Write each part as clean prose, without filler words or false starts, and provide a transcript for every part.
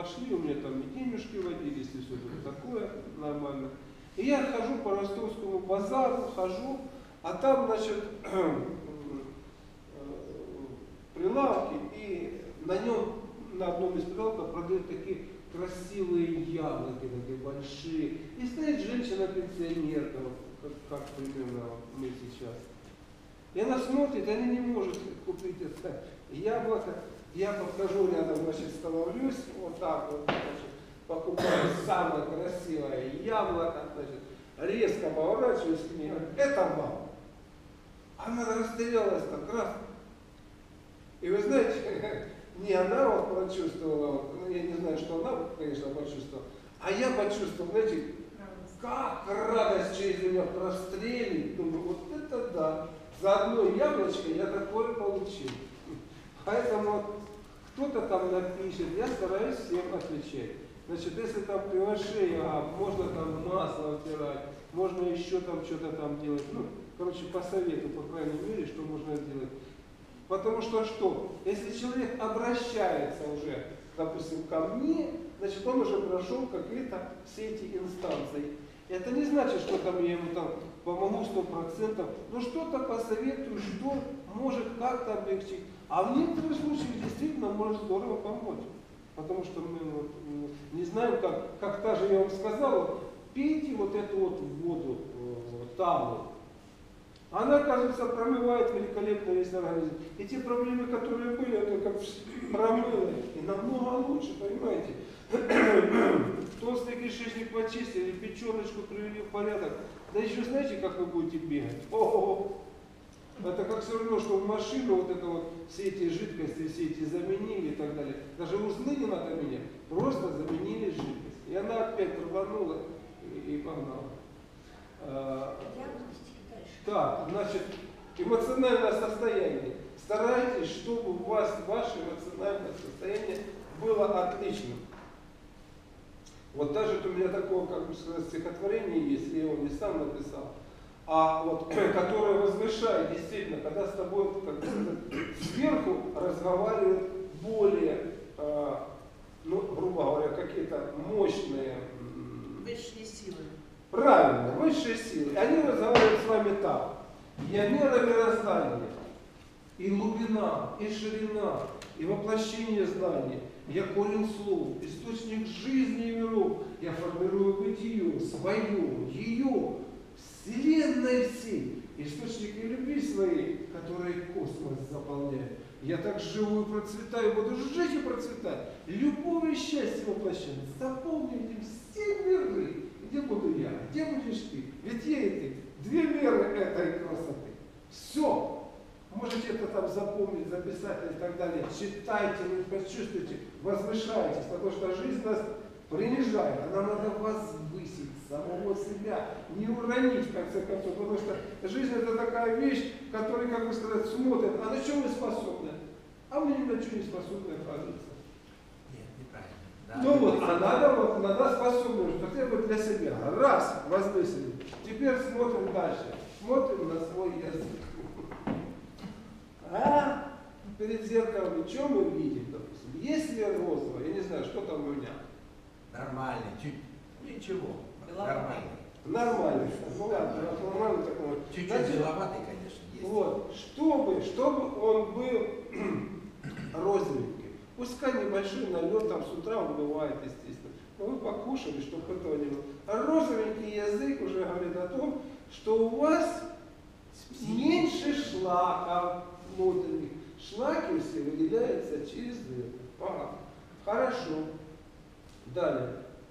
пошли, у меня там и денежки водились, и все такое нормально. И я хожу по Ростовскому базару, хожу, а там, значит, прилавки, и на нем, на одном из прилавков продают такие красивые яблоки, такие большие. И стоит женщина-пенсионерка, вот, как примерно мы сейчас. И она смотрит, она не может купить это яблоко. Я подхожу рядом, значит, становлюсь, вот так вот, значит, покупаю самое красивое яблоко, значит, резко поворачиваюсь к ней, это вам. Она растерялась так раз. И вы знаете, не она вот прочувствовала, вот, ну, я не знаю, что она, конечно, почувствовала, а я почувствовал, знаете, как радость через меня прострелит. Думаю, вот это да. За одно яблочко я такое получил. Поэтому кто-то там напишет, я стараюсь всем отвечать. Значит, если там приглашение, можно там масло втирать, можно еще там что-то там делать. Ну, короче, по совету, по крайней мере, что можно сделать. Потому что, если человек обращается уже, допустим, ко мне, значит, он уже прошел какие-то все эти инстанции. Это не значит, что там я ему там помогу 100%, но что-то посоветую, что может как-то облегчить. А в некоторых случаях действительно может здорово помочь. Потому что мы вот, не знаем, как та же я вам сказала, пейте вот эту вот воду, таву. Она, кажется, промывает великолепно весь организм. И те проблемы, которые были, это как промыло. И намного лучше, понимаете. Толстый кишечник почистили, печеночку привели в порядок. Да еще знаете, как вы будете бегать? О-о-о! Это как все равно, что в машину вот это вот, все эти жидкости, все эти заменили и так далее. Даже узлы не надо менять, просто заменили жидкость. И она опять рванула и погнала. Так, значит, эмоциональное состояние. Старайтесь, чтобы у вас ваше эмоциональное состояние было отличным. Вот даже у меня такое, как бы сказать, стихотворение есть, я его не сам написал, а вот, которое возвышает, действительно, когда с тобой, как бы сказать, сверху разговаривают более, ну, грубо говоря, какие-то мощные... Высшие силы. Правильно, высшие силы. Они разговаривают с вами так. Я мера мироздания, и глубина, и ширина, и воплощение знаний. Я корень слов, источник жизни и миров. Я формирую бытие, свое, ее, вселенной всей, источники любви своей, которые космос заполняет. Я так живу и процветаю, буду жить и процветать. Любовь и счастье воплощать. Заполните все миры. Где буду я? Где будешь ты? Ведь я и ты. Две меры этой красоты. Все. Можете это там запомнить, записать и так далее. Читайте, вы почувствуете, возвышайтесь, потому что жизнь нас принижает. Она надо возвысить самого себя, не уронить в конце концов. Потому что жизнь это такая вещь, которая, как бы сказать, смотрит, а на чем вы способны? А мы ни на чем не способны, оказывается. Нет, неправильно. Да, Ну вот, а надо способность, хотя бы для себя. Раз, возвысили. Теперь смотрим дальше. Смотрим на свой язык. А перед зеркалом, что мы видим, допустим? Если розовое, я не знаю, что там у меня. Нормально, чуть, ничего. Нормально. Нормально. Ну ладно, нормально такое. Чуть-чуть беловатый, конечно, есть. Вот, чтобы он был розовенький. Пускай небольшой налет, там с утра он бывает, естественно. Но вы покушали, чтобы этого не было. А розовенький язык уже говорит о том, что у вас меньше шлаков внутренних. Шлаки все выделяются через это. Хорошо. Далее.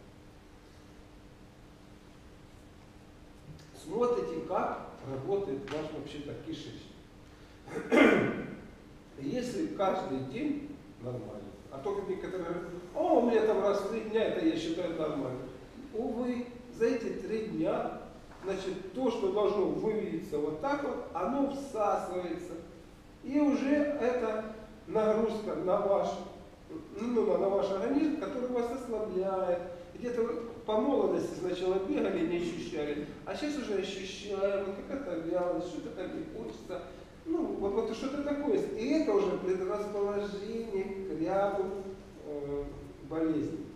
Смотрите, как работает ваш вообще-то кишечник. Если каждый день нормально, а только некоторые говорят, о, у меня там раз в 3 дня, это я считаю нормально. Увы, за эти 3 дня, значит, то, что должно выводиться вот так вот, оно всасывается. И уже это нагрузка на ваш организм, который вас ослабляет. Где-то вы по молодости сначала бегали, не ощущали, а сейчас уже ощущаем, какая-то вялость, что-то там не хочется. Ну, вот что-то такое. И это уже предрасположение к ряду болезней.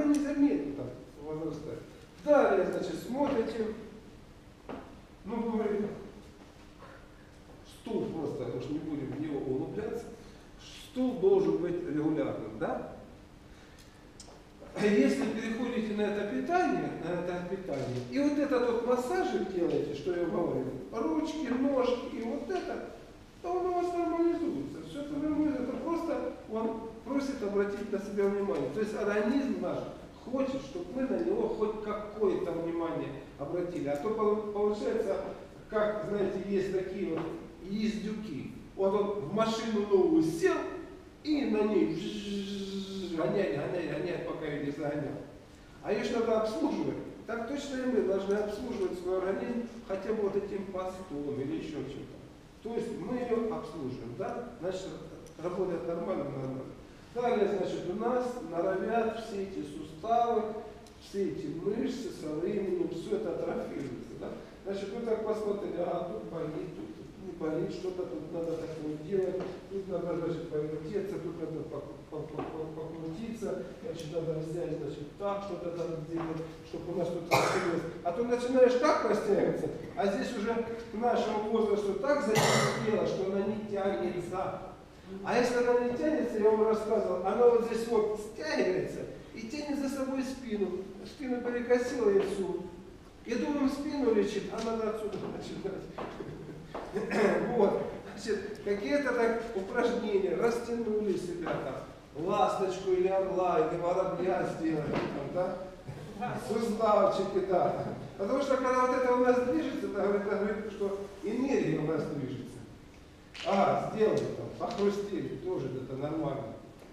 незаметно так возрастает. Далее, значит, смотрите, ну, говорит, стул просто, уж не будем в него углубляться, стул должен быть регулярным, да? А если переходите на это питание, и вот этот вот массажик делаете, что я говорил, ручки, ножки и вот это, то он у вас нормализуется. Все это нормально, это просто он просит обратить на себя внимание. То есть организм наш хочет, чтобы мы на него хоть какое-то внимание обратили. А то получается, как, знаете, есть такие вот ездюки. Вот он в машину новую сел и на ней гонять, пока ее не загонял. А ее же надо обслуживать. Так точно и мы должны обслуживать свой организм хотя бы вот этим постом или еще чем-то. То есть мы ее обслуживаем, да? Значит, работает нормально. Далее, значит, у нас норовят все эти суставы, все эти мышцы со временем, все это атрофируется, да? Значит, вы так посмотрели, тут болит, тут не болит, что-то тут надо такое делать, тут надо, значит, повертеться, тут надо покрутиться, значит, надо взять, значит, так, что-то надо сделать, чтобы у нас тут растянулось. А то начинаешь так растягиваться, а здесь уже к нашему возрасту так затянуло, что она не тянется. А если она не тянется, я вам рассказывал, она вот здесь вот стягивается и тянет за собой спину. Спину перекосила и все. И думаем, спину лечит, а надо отсюда начинать. Вот. Значит, какие-то так упражнения, растянули себя там, ласточку или орла, или воробья сделали, там, да? Суставчики, да. Потому что когда вот это у нас движется, это говорит, что энергия у нас движется. Сделали там, похрустели, тоже это нормально.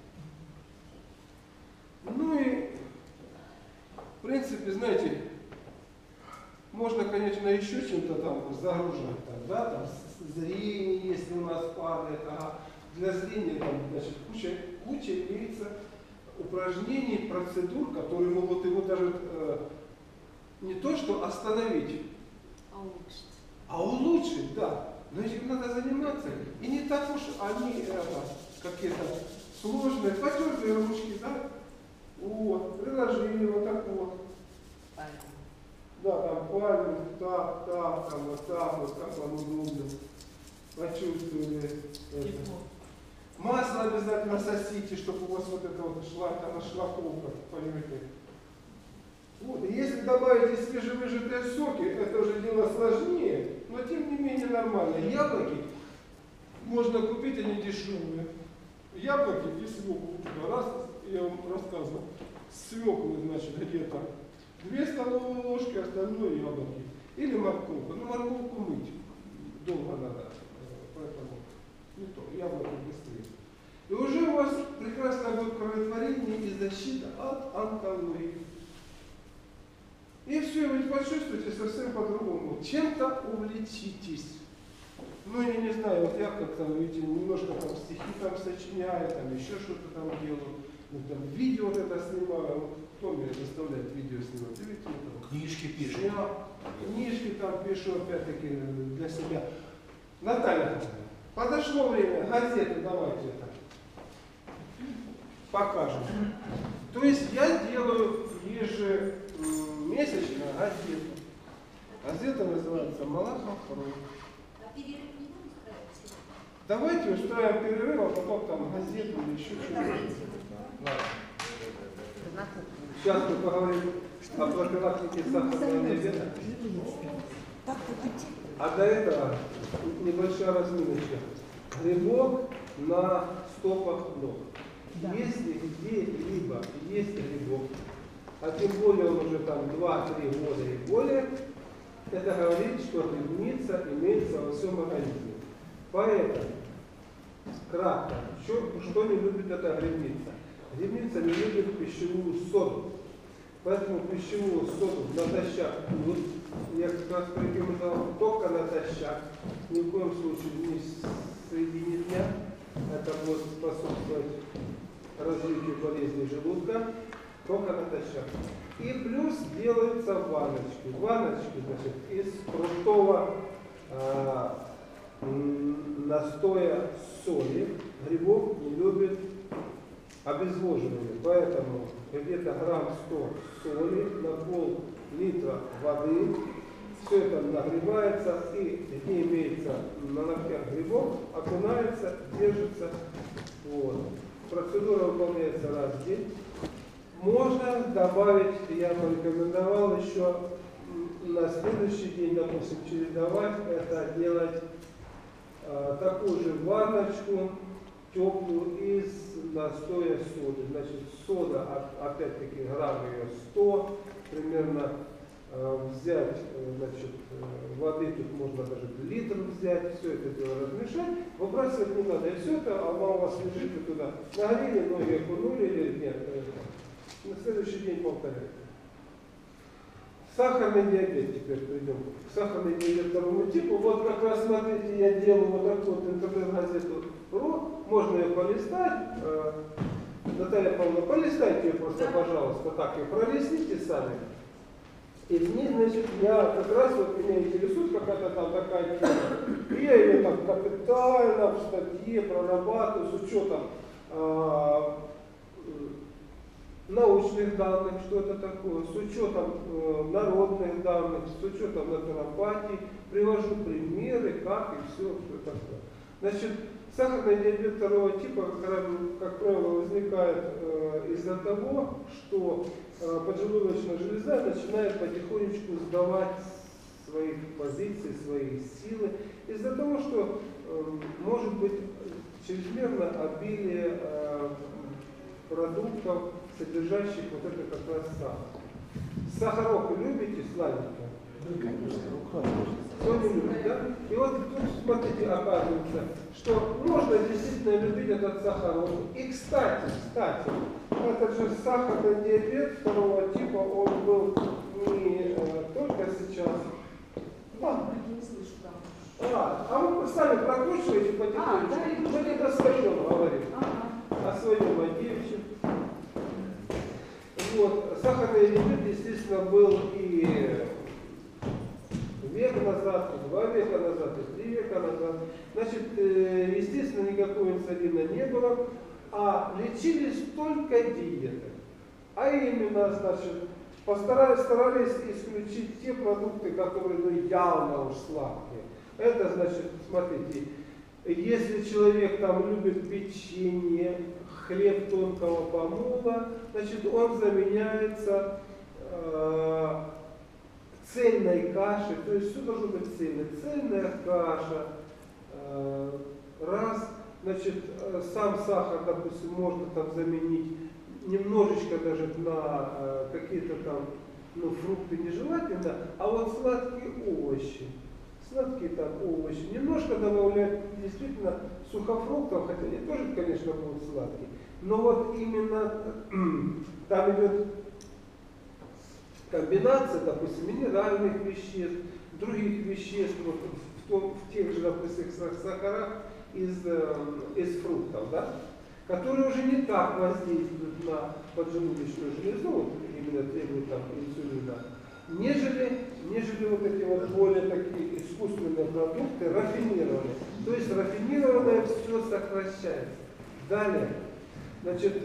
Ну и, в принципе, знаете, можно, конечно, еще чем-то там загружать, там, да, там зрение, если у нас падает, для зрения там, значит, куча имеется упражнений, процедур, которые могут его даже не то что остановить, а улучшить, да. Но этим надо заниматься. И не так уж они какие-то сложные. Потерли ручки, да? Вот, приложили вот так вот. Да, там пальму, так, там, вот так вам удобно. Почувствовали это. Масло обязательно сосите, чтобы у вас вот это вот шлаковка, понимаете. Вот. И если добавите свежевыжатые соки, это уже дело сложнее, но тем не менее нормально. Яблоки можно купить, они дешевые. Яблоки и свеклу. Раз, я вам рассказывал, свеклы, значит, где-то 2 столовые ложки, остальное яблоки. Или морковку. Ну, морковку мыть долго надо, поэтому не то, яблоки быстрее. И уже у вас прекрасно будет кроветворение и защита от онкологии. И все, вы почувствуете совсем по-другому. Чем-то увлечитесь. Ну, я не знаю, вот я как-то, видите, немножко там стихи там сочиняю, там еще что-то там делаю. Ну, там видео вот это снимаю. Кто меня заставляет видео снимать? Видите, там, Книжки пишут. Я книжки там пишу, опять-таки, для себя. Наталья, подошло время, газеты давайте это покажем. То есть я делаю ежемесячно газету. Газета называется «Малахов-Ру». А перерыв не будем устраивать? Давайте устроим перерыв, а потом там газету или еще что-нибудь. Сейчас мы поговорим о профилактике сахарного диабета. А до этого небольшая разминочка. Грибок на стопах ног. Если где-либо есть грибок, а тем более он уже там 2-3 года и более, это говорит, что грибница имеется во всем организме. Поэтому, кратко, что не любит эта грибница? Грибница не любит пищевую соду. Поэтому пищевую соду натощак пьют. Я как раз порекомендовал только натощак. Ни в коем случае не в середине дня. Это будет способствовать развитию болезни желудка. Только натощак. И плюс делаются ванночки. Ванночки, значит, из крутого настоя соли. Грибок не любит обезвоживание. Поэтому где-то грамм 100 соли на пол-литра воды. Все это нагревается и где имеется на ногтях грибов, окунается, держится. Вот. Процедура выполняется раз в день. Можно добавить, я порекомендовал еще на следующий день, допустим, чередовать это, делать такую же ванночку теплую из настоя соды. Значит, сода, опять-таки, грамм ее 100, примерно взять, значит, воды тут можно даже литр взять, все это дело размешать, выбрасывать не надо. И все это, она у вас лежит, вы туда нагрели, ноги окунули или нет. На следующий день повторяйте. Сахарный диабет, теперь придем к сахарный диабет второму типу. Вот как раз смотрите, я делаю вот такую вот интернет-газету РУ, можно ее полистать. Наталья Павловна, полистайте ее просто, пожалуйста, так, ее пролистите сами. И в ней, значит, я как раз вот меня интересует какая-то там такая тема. И я ее там капитально в статье прорабатываю с учетом научных данных, что это такое, с учетом народных данных, с учетом натуропатии, привожу примеры, как и все, что такое. Значит, сахарный диабет второго типа, как правило, возникает из-за того, что поджелудочная железа начинает потихонечку сдавать свои позиции, свои силы, из-за того, что может быть чрезмерно обилие продуктов, содержащих вот это как раз сахар. Сахарок вы любите, сладенькое? Кто не любит, да? И вот тут, смотрите, оказывается, что можно действительно любить этот сахарок. И кстати, этот же сахарный диабет второго типа, он был не только сейчас. Вы сами прокручиваете потихонечку. Мы не достаем, говорим. О своем одевче. Вот. Сахарный диабет, естественно, был и век назад, и 2 века назад, и 3 века назад. Значит, естественно, никакого инсулина не было, а лечились только диетой. А именно, значит, старались исключить те продукты, которые явно уж сладкие. Это значит, смотрите, если человек там любит печенье, хлеб тонкого помола, значит, он заменяется цельной кашей, то есть все должно быть цельное. Цельная каша, раз, значит, сам сахар, допустим, можно там заменить немножечко даже на какие-то там, фрукты нежелательно, а вот сладкие овощи. Сладкие там овощи. Немножко добавляют действительно сухофруктов, хотя они тоже, конечно, будут сладкие. Но вот именно там идет комбинация, допустим, минеральных веществ, других веществ, вот в тех же, допустим, сахарах из фруктов, да, которые уже не так воздействуют на поджелудочную железу, именно требуют там инсулина, нежели вот эти вот более такие искусственные продукты, рафинированные. То есть рафинированное все сокращается. Далее, значит,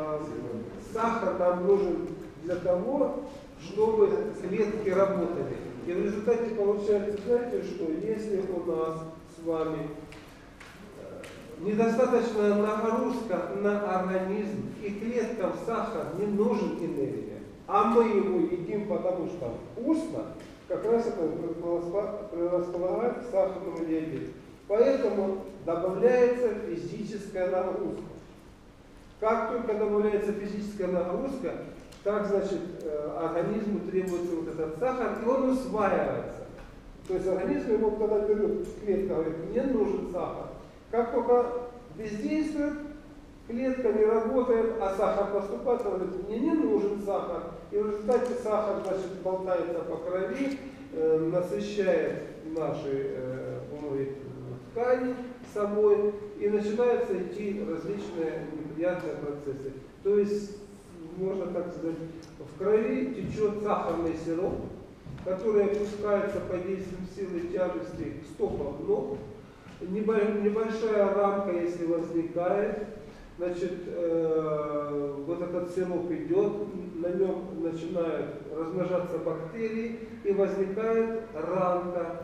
сахар нам нужен для того, чтобы клетки работали. И в результате получается, знаете, что если у нас с вами недостаточная нагрузка на организм, и клеткам сахар не нужен энергия, а мы его едим, потому что вкусно, как раз это предрасполагает к сахарному диабету. Поэтому добавляется физическая нагрузка. Как только добавляется физическая нагрузка, так, значит, организму требуется вот этот сахар, и он усваивается. То есть организм его тогда берет, клетка говорит, мне нужен сахар. Как только бездействует, клетка не работает, а сахар поступает, он говорит, мне не нужен сахар. И в результате сахар, значит, болтается по крови, насыщает наши ткани собой, и начинаются идти различные неприятные процессы. То есть, можно так сказать, в крови течет сахарный сироп, который опускается под действием силы тяжести к стопам ног. Небольшая рамка, если возникает, значит, вот этот сироп идет, на нем начинают размножаться бактерии и возникает ранка,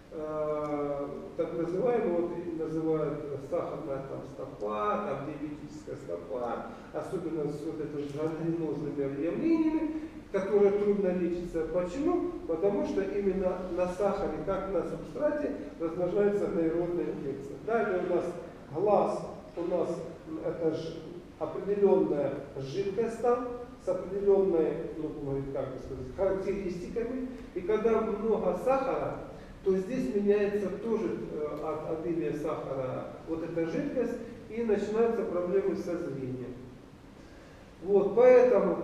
так называемая, вот называют сахарная там стопа, там диабетическая стопа, особенно с вот этими гангренозными явлениями, которые трудно лечатся. Почему? Потому что именно на сахаре, как на субстрате, размножается анаэробная инфекция. Далее у нас глаз, у нас это же определенная жидкость там, с определенной, ну, как сказать, характеристиками. И когда много сахара, то здесь меняется тоже от обилия сахара вот эта жидкость, и начинаются проблемы со зрением. Вот, поэтому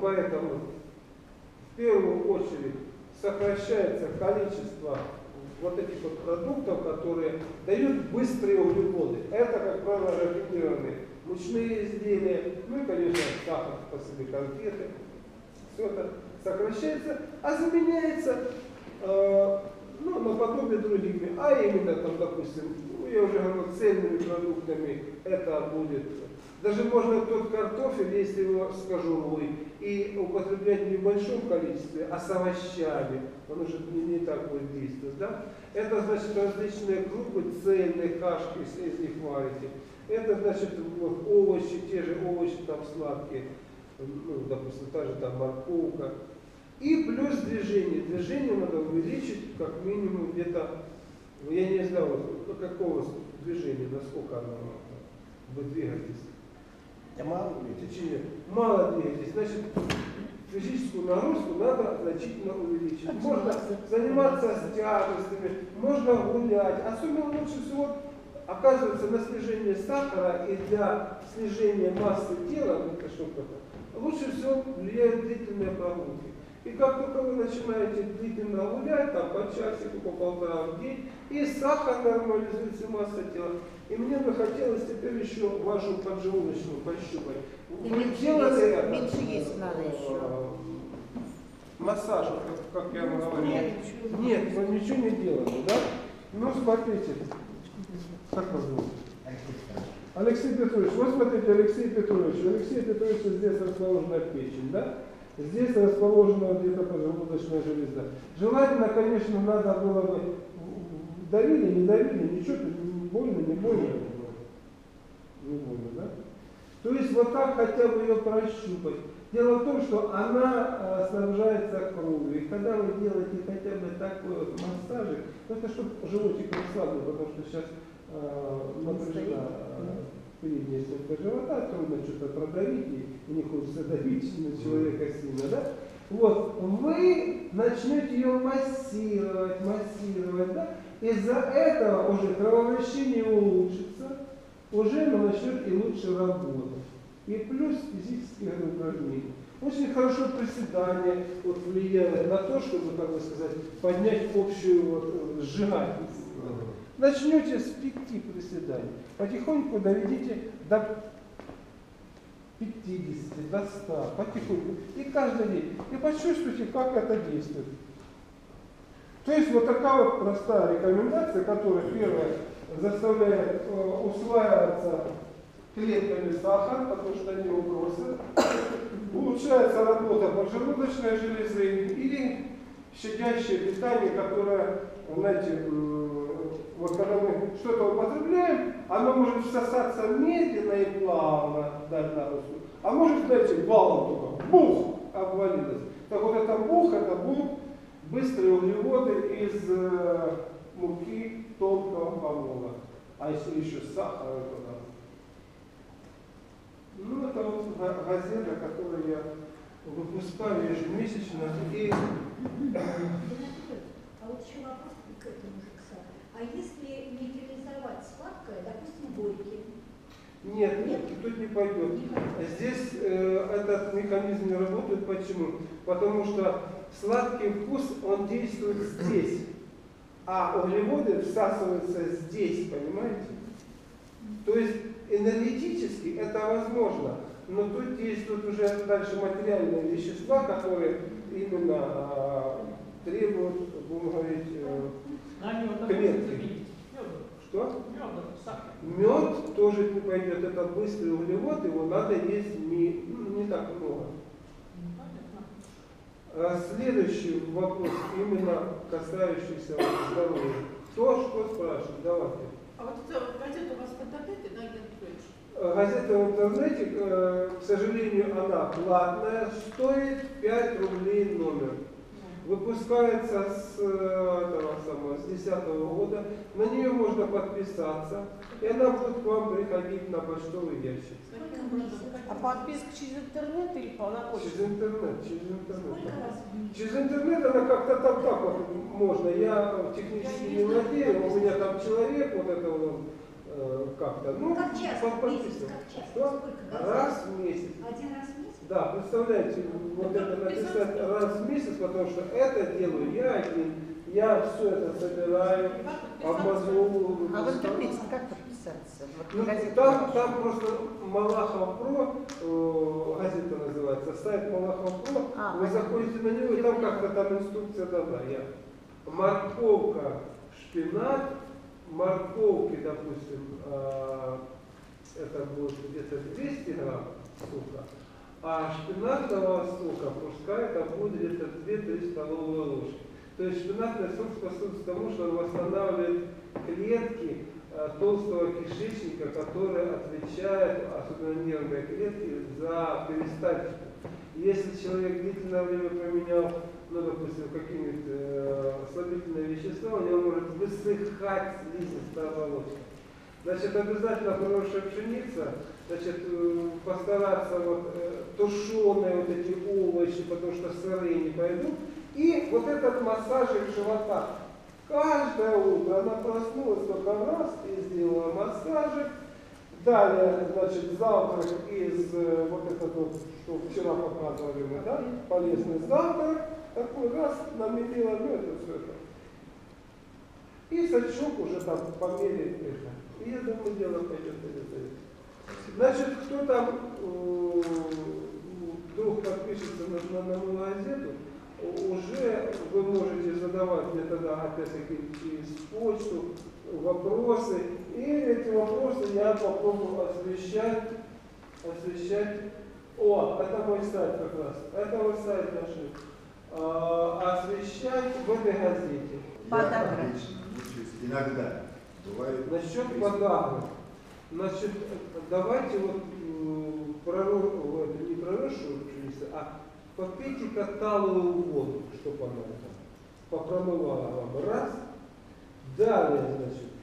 в первую очередь сокращается количество вот этих вот продуктов, которые дают быстрые углеводы. Это, как правило, рафинированные мучные изделия, ну и, конечно, сахар по себе, конфеты. Все это сокращается, а заменяется ну, наподобие другими, а именно, там, допустим, я уже говорил, цельными продуктами это будет. Даже можно тот картофель, если его с кожурой, и употреблять не в большом количестве, а с овощами, он уже не так будет действовать. Да? Это значит различные крупы, цельные кашки, если из них варите. Это значит вот, овощи, те же овощи там сладкие, ну, допустим, та же там морковка. И плюс движение. Движение надо увеличить как минимум где-то, я не знаю, вот, какого движения, насколько оно вы двигаетесь. Я мало двигаюсь. Мало двигаетесь, значит, физическую нагрузку надо значительно увеличить. Можно заниматься с тяжестями, можно гулять. Особенно лучше всего, оказывается, на снижение сахара и для снижения массы тела, это что-то, лучше всего влияют длительные прогулки. И как только вы начинаете длительно гулять, там по часику, по полтора в день, и сахар нормализуется, масса тела. И мне бы хотелось теперь еще вашу поджелудочную пощупать. Вы делали это? Меньше есть надо еще. Массаж, как я говорил. Нет, Нет, вы ничего не делали, да? Ну, смотрите. Как вас зовут? Алексей Петрович. Вот смотрите, Алексей Петрович. У Алексея Петровича здесь расположена печень, да? Здесь расположена где-то поджелудочная железа. Желательно, конечно, надо было бы давили, не давили, ничего, не больно, не больно. Не больно, да? То есть вот так хотя бы ее прощупать. Дело в том, что она снабжается кровью. И когда вы делаете хотя бы такой вот массажик, ну это чтобы животик расслабил, потому что сейчас напряжена передняя стенка живота, трудно что-то продавить, и не хочется давить на человека сильно, да? Вот, вы начнете ее массировать, да? Из-за этого уже кровообращение улучшится, уже оно начнет и лучше работать. И плюс физические упражнения. Очень хорошо приседание вот, влияет на то, чтобы, как бы сказать, поднять общую вот, сжигательность. Начнете с 5 приседаний. Потихоньку доведите до 50, до 100, потихоньку. И каждый день. И почувствуйте, как это действует. То есть вот такая вот простая рекомендация, которая первая заставляет усваиваться клетками сахар, потому что они угрозы. Улучшается работа поджелудочной железы или щадящее питание, которое, знаете, вот когда мы что-то употребляем, оно может всосаться медленно и плавно, дать наружу. А может, знаете, валом только, бух, обвалилось. Так вот это бух, это будут быстрые углеводы из муки тонкого помола. А если еще сахар, то ну, это вот газета, которую я выпускаю ежемесячно. И... А вот еще вопрос к этому же, Ксана. А если нейтрализовать сладкое, допустим, горьким? Нет, тут не пойдет. Здесь этот механизм не работает. Почему? Потому что сладкий вкус, он действует здесь, а углеводы всасываются здесь, понимаете? То есть энергетически это возможно, но тут действуют уже дальше материальные вещества, которые именно требуют, будем говорить, клетки. Что? Медом, сахар. Мед тоже не пойдет, это быстрый углевод, его надо есть не так много. Следующий вопрос, именно касающийся здоровья. Кто что спрашивает? Давайте. А вот эта газета у вас в интернете, да, Геннадий? Газета в интернете, к сожалению, она платная, стоит 5 рублей номер. Выпускается с 2010 года, на нее можно подписаться, и она будет к вам приходить на почтовый ящик. А подписка через интернет или по почте? Через интернет. Сколько раз в неделю? Через интернет она как-то там так вот можно. Я технически не владею, у меня там человек вот это вот как-то. Ну, Как часто? подписывается. Как часто? Что? Сколько? Раз в месяц. Один раз в месяц? Да, представляете, вот это написать раз в месяц, потому что это делаю я один, я все это собираю, обмазываю. А в интернете как подписаться? Вот Ну, газету там вашу. просто Малахов Про, газета называется, сайт Малахов Про, А, вы понятно. заходите на него, и там как-то там инструкция дана. Морковка, шпинат, морковки, допустим, это будет где-то 200 грамм сока, а шпинатного сока, пускай это будет где-то 2-3 столовые ложки. То есть шпинатный сок способствует тому, что он восстанавливает клетки толстого кишечника, которые отвечают, особенно нервные клетки, за перистальтику. Если человек длительное время поменял, ну, допустим, какие-нибудь слабительные вещества, у него может высыхать слизистая оболочка. Значит, обязательно хорошая пшеница, значит, постараться тушеные вот эти овощи, потому что сырые не пойдут. И вот этот массажик живота. Каждое утро она проснулась только раз и сделала массажик. Далее, значит, завтрак из вот этого, что вчера показывали мы, да, полезный завтрак. Такой раз намелила, ну это все это. И сачок уже там по мере это. И я думаю, дело пойдет. Значит, кто там вдруг подпишется на мою газету, уже вы можете задавать мне тогда опять-таки через почту вопросы. И эти вопросы я попробую освещать. О, это мой сайт как раз. Это мой сайт наши. Освещать в этой газете. Подагра. Я лично учусь иногда. Бывает. Насчет подагры. Значит, давайте вот не проросшую пшеницу, а попейте-ка талую воду, чтобы она там попромывала вам раз. Далее, значит,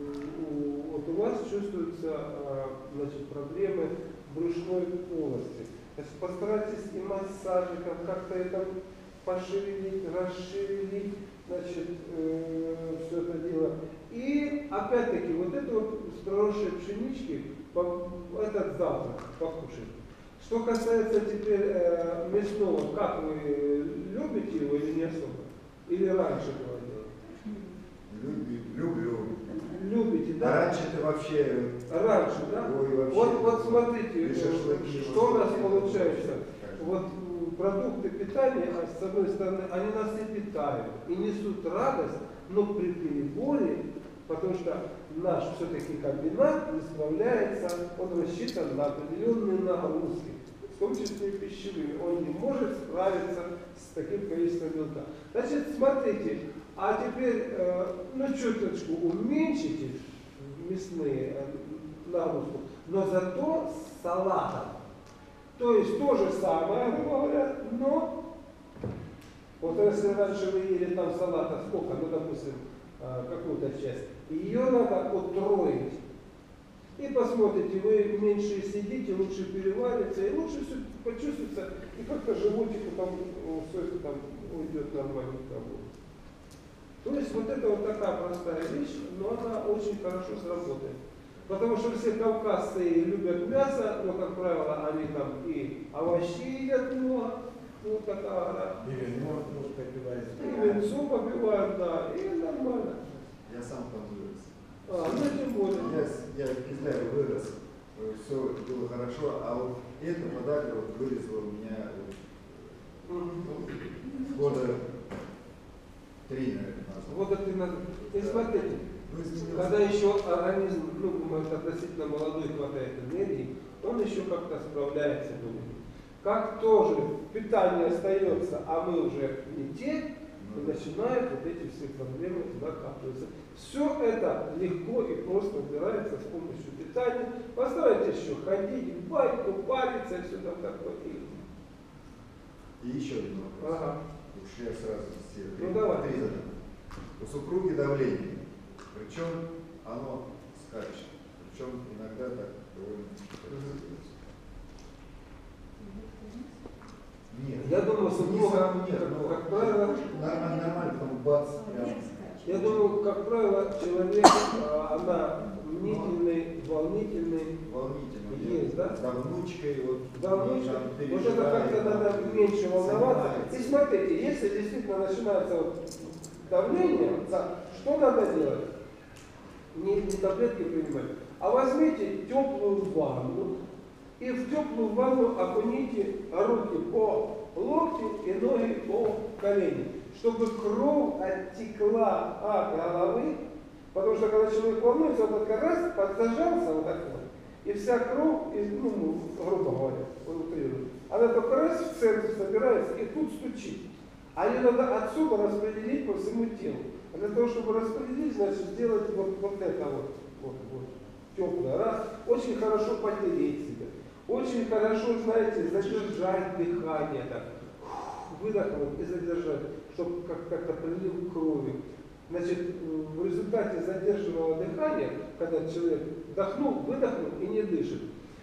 вот у вас чувствуются значит, проблемы брюшной полости. Значит, постарайтесь и массажиком как-то это пошевелить, расшевелить, значит, все это дело. И опять-таки вот это вот с проросшей пшенички, этот завтрак покушать. Что касается теперь мясного, как вы любите его или не особо? Или раньше было делать? Люблю. Любите, А да? раньше ты вообще... Раньше, да? Ой, вообще. Вот смотрите, И шашлыки, что у нас шашлыки, получается. скажем. Вот продукты питания, с одной стороны, они нас и питают, и несут радость, но при переборе, потому что наш все-таки комбинат не справляется, он рассчитан на определенные нагрузки, в том числе и пищевые. Он не может справиться с таким количеством белка. Значит, смотрите, а теперь, ну, чуточку уменьшите мясные нагрузку, но зато с салатом. То есть то же самое, грубо говоря, но вот если раньше вы ели там салата сколько, ну, допустим, какую-то часть, ее надо утроить. И посмотрите, вы меньше сидите, лучше переварится, и лучше все почувствуется, и как-то животику там все это там уйдет нормально в работу. То есть вот это вот такая простая вещь, но она очень хорошо сработает. Потому что все кавказцы любят мясо, но, как правило, они там и овощей едят много, вот такая, И вино тоже попивается. и винцо попивают, да, и нормально. Я сам там вырос. Ну тем более. Я в Китае вырос, все было хорошо, а вот эта подагра вот вырезала у меня года 3, наверное, назад. Вот это надо. И смотрите, Ну, изменился. Когда еще организм, относительно молодой, хватает энергии, он еще как-то справляется. Как тоже питание остается, а мы уже не те, и начинают вот эти все проблемы накапливаться. Все это легко и просто убирается с помощью питания. Постарайтесь еще ходить в баньку, париться, и все там такое. И еще один вопрос. Ага. Уж я сразу все Ну, давай. три задам. У супруги давление, причем оно скачет, причем иногда так довольно. Нет. Я думаю, супруга, нет, но как правило, нормально, потом бац, прям. я думаю, как правило, человек, она мнительный, волнительный, Волнительно. Есть, да? С давнучкой, вот. давнучка. там Вот это переживает, как-то надо там, меньше волноваться. И занимается. смотрите, если действительно начинается вот давление, да, что надо делать? Не таблетки принимать, а возьмите теплую ванну и в теплую ванну окуните руки по локти и ноги по колени, чтобы кровь оттекла от головы, потому что когда человек волнуется, он только раз подзажался вот так вот, и вся кровь, грубо говоря, она только раз в центр собирается и тут стучит. А ее надо отсюда распределить по всему телу. А для того, чтобы распределить, значит, сделать вот это вот теплое. Раз, очень хорошо потереть себя. Очень хорошо, знаете, задержать дыхание, так, выдохнуть и задержать, чтобы как-то прилив крови. Значит, в результате задержанного дыхания, когда человек вдохнул, выдохнул и не дышит,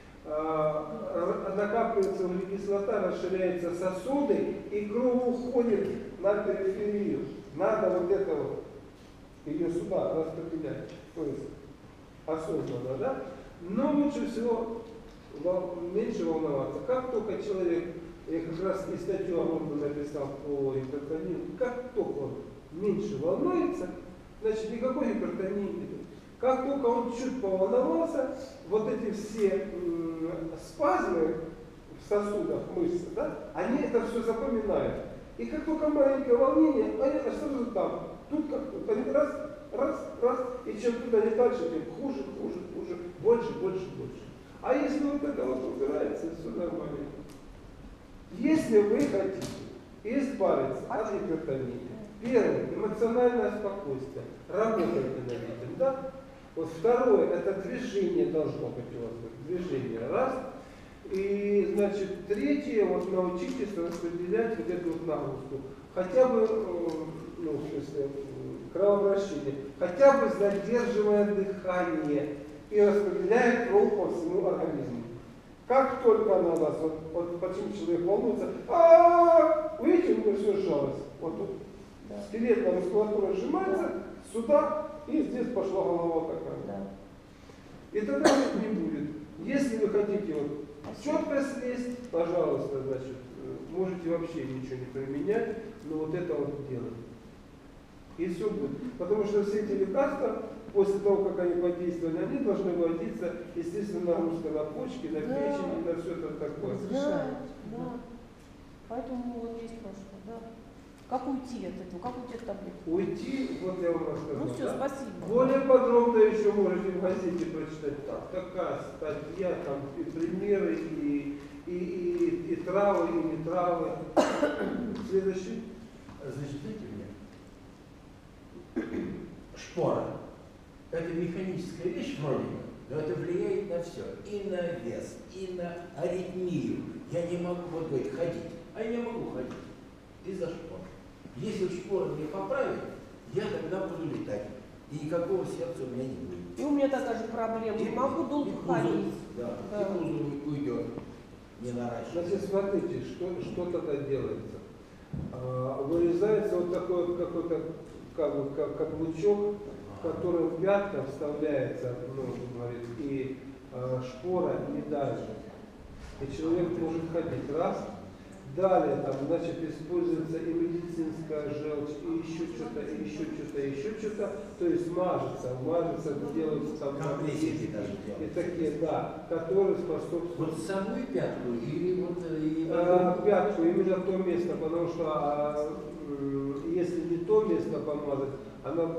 накапливается углекислота, расширяются сосуды, и кровь уходит на периферию. Надо вот это вот, ее сюда распределять, то есть осознанно, да? Но лучше всего меньше волноваться. Как только человек, я как раз и статью огромную написал по гипертонии, как только он меньше волнуется, значит никакой гипертонии нет. Как только он чуть поволновался, вот эти все спазмы в сосудах, мышцы, да, они это все запоминают. И как только маленькое волнение, они сразу там. Тут как они раз, и чем туда не дальше, тем хуже, больше. А если вот это вот убирается, все нормально. Если вы хотите избавиться от гипертонии, первое, эмоциональное спокойствие. Работайте над этим, да? Вот второе, это движение должно быть у вас, движение, раз. И, значит, третье, вот научитесь распределять вот эту вот нагрузку. Хотя бы, в смысле, кровообращение, хотя бы задерживая дыхание и распределяя кровь по всему организму. Как только она вас, вот почему человек волнуется, видите, у меня все сжалось. Вот тут скелетная мускулатура сжимается, сюда, и здесь пошла голова такая. И тогда этого не будет. Если вы хотите вот четко слезть, пожалуйста, значит, можете вообще ничего не применять, но вот это вот делать. И все будет. Потому что все эти лекарства, после того, как они подействовали, они должны вводиться, естественно, нагрузка на почки, на печень, на все это такое. Да. Поэтому вот есть прошлое, да. Как уйти от этого? Как уйти от таблетки? Уйти, вот я вам рассказал. Ну все, да? спасибо. Более подробно еще можете в газете прочитать. Так, такая статья, там и примеры, и травы, и не травы. Следующий. Значит, знаете мне, шпора – это механическая вещь вроде бы, но это влияет на все. И на вес, и на аритмию. Я не могу, вот говорит, ходить, а я не могу ходить из-за шпор. Если шпора мне поправит, я тогда буду летать. И никакого сердца у меня не будет. И у меня такая же проблема. Не могу долго ходить. Да, Да. и пузо уйдет. Не наращивается. Значит, смотрите, что тогда делается. Вырезается вот такой вот какой-то каблучок, который в пятка вставляется, говорит, и шпора не дальше. И человек может ходить раз. Далее, там, значит, используется и медицинская желчь, и еще что-то, то есть мажется, делаются там Компрессии даже и делают. такие, да, которые способствуют. Вот самую пятку или вот Пятку, именно то место, потому что если не то место помазать, она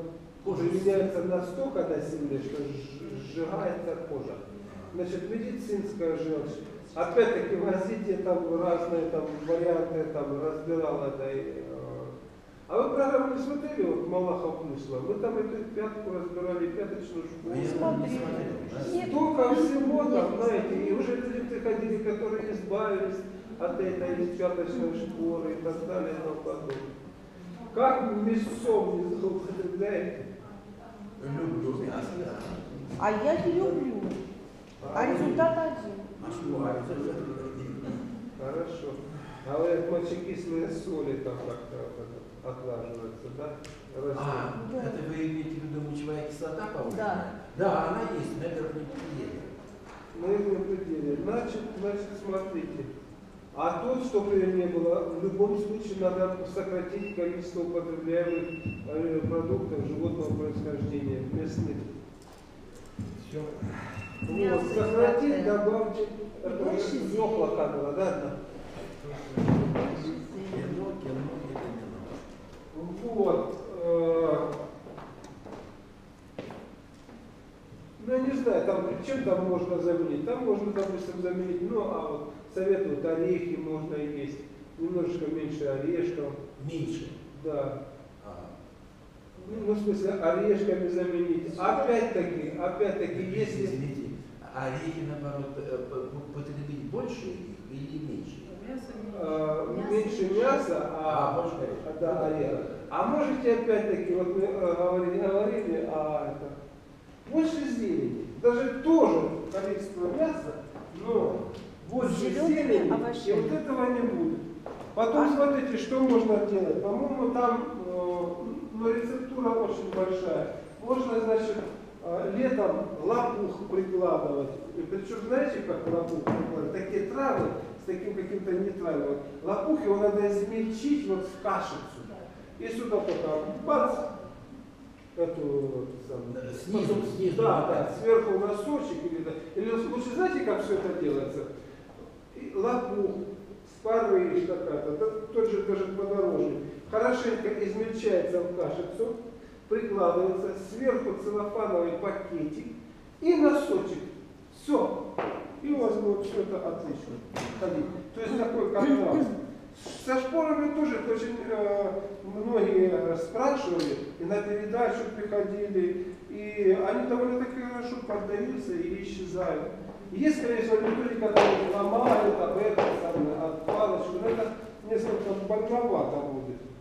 Кожа применяется настолько насильно, что сжигается кожа. Значит, медицинская желчь. Опять-таки возите там разные там варианты, там разбирал это. А вы программу не смотрели, вот Малахов вышла? Мы там эту пятку разбирали, пяточную школу. Я не смотрел, да? Столько всего там, знаете, и уже люди приходили, которые избавились от этой пяточной шкуры и так далее и тому подобное. Как мясом не злоупотребляете? Люблю мясо, да. А я не люблю. А результат один. А что? Хорошо. А вот мочекислые соли там как-то отлаживаются, да? Это вы имеете в виду мочевая кислота повышенная? Да. Да, она есть, на верхнем пределе. На этом пределе. Значит, смотрите. А то, что при не было, в любом случае надо сократить количество употребляемых продуктов животного происхождения, мясных. Все. Вот, сократить, добавьте, это больше сдохла камера, да? Кино, витамино. Вот. Ну, я не знаю, там, чем там можно заменить? Там можно, допустим, заменить, ну, а вот советуют орехи можно есть, немножечко меньше орешков. Меньше. Да. Ну, в смысле, орешками заменить. Опять-таки, если... Извините, орехи, наоборот, потребить больше их или меньше? Меньше мяса, больше орешков. да, ореха. А можете опять-таки, вот мы говорили, больше зелени. Даже тоже количество мяса, но больше Зелеными зелени, и овощами. вот этого не будет. Потом смотрите, что можно делать. По-моему, там рецептура очень большая. Можно, значит, летом лопух прикладывать. И причем, знаете, как лопух прикладывать? Такие травы с таким каким-то нейтральным. Лопух его надо измельчить вот в кашицу. И сюда только бац, эту самую, Снизу. да, сверху носочек или лучше знаете, как все это делается? И лопух, спарыш какая-то, тот же даже подорожник, хорошенько измельчается в кашицу, прикладывается, сверху целлофановый пакетик и носочек. Все. И у вас будет все это отлично ходить. То есть такой контраст. Со шпорами тоже очень многие спрашивали, и на передачу приходили, и они довольно-таки хорошо поддаются и исчезают. Есть, конечно, методика, которые ломают об этом, от палочки, но это несколько больновато будет.